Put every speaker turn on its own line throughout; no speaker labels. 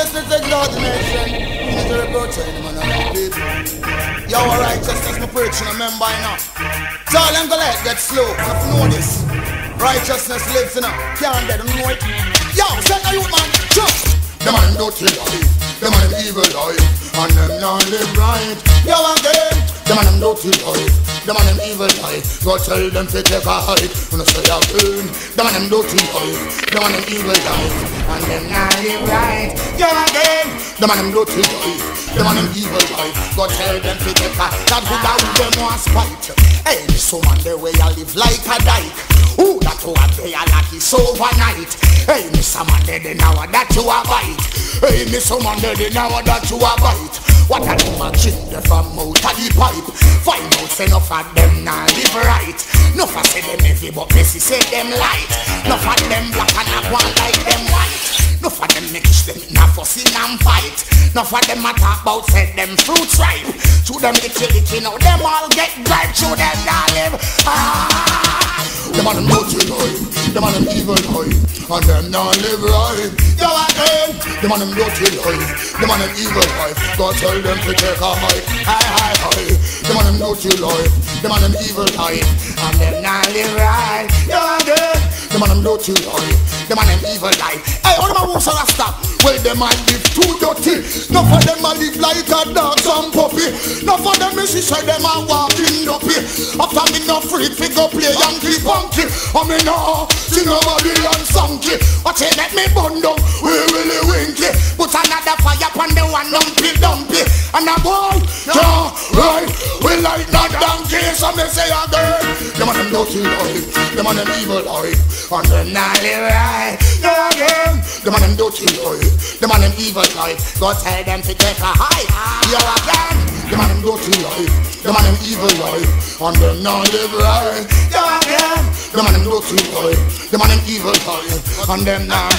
righteousness exalt the nation. It's a reproach to any man of the people. Your righteousness, my preaching, remember enough. Tell them go let get slow, and if you know this, righteousness lives in us. Can't get them know it. Yo, send the youth man, jump. The man dirty life, the man them evil life, and them not live right. Yo again, the man them dirty life, the man them evil life. Go tell them to take a hike. When I say again, the man them dirty life, the man them evil life, and them not live right. Yo again, the man them dirty life, the man them evil life. Go tell them to take a that good out them want spite. Hey, this woman the way I live like a dyke. Ooh, that you a day a like it's overnight. Hey, Miss Amanda, now that you a bite. Hey, Miss Amanda, now that you a bite. What a them a drink them from out of the pipe. Find out say enough of them not live right. Enough of say them heavy but Messi say them light. Enough of them black and not one like them white. Enough of them mix them in a fussing and fight. Enough of them a talk about say them fruits ripe. To them licky now them all get ripe. To them not live. The man them dirty life, the man them evil life, and them not live right. Yo again, the man them dirty life, the man them evil life. God tell them to take a hike, high. The man them dirty life, the man them evil life, and them not live right. Yo again, the man them dirty life, the man them evil life. Hey, all them a who's a rasta? Well, them a live too dirty. Enough of them a live like a dog and puppy. Enough of them is say them a walking duppy. After me no free to go play Yankee funky. I me no sing a Babylon songy. Watch it let me burn down, we really winky. Put another fire upon the one dumpy. And a boy, yeah, right, we like that donkey. So me say again, the man them dirty life, the man them evil life, and them not live right. Yeah again, the man them dirty life, the man them evil life. Go tell them to take a hike. Yeah again, the man them dirty life, the man them evil life, and them not live right. Yeah again, the man them dirty life, the man them evil life, and them not.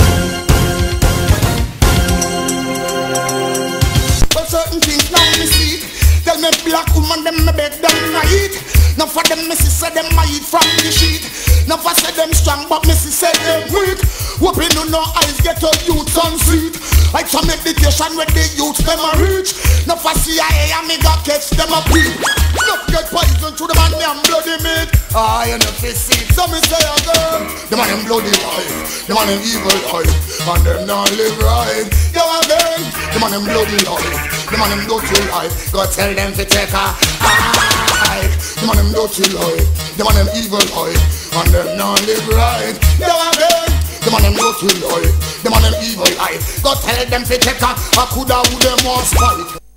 But certain things now me see. Tell me black woman them me beg them na eat. Now for them me see say them a eat from the sheet. Now for say them strong but me see say them weak. Whooping you no eyes get a youth on seat. Like some meditation where the youth them a reach. Now for CIA and me got catch them a beat. Enough get poison to the man them bloody meat. Ah, you know fi see. So me say again, the man them bloody life, the man them evil life, and them not live right. Yo again, the man them bloody life, the man them dirty life. Go tell them to take a hike. The man them dirty life, the man them evil life, and them not live right. Yo again, the man them dirty life, the man them evil life. Go tell them to take a coulda who them want spite.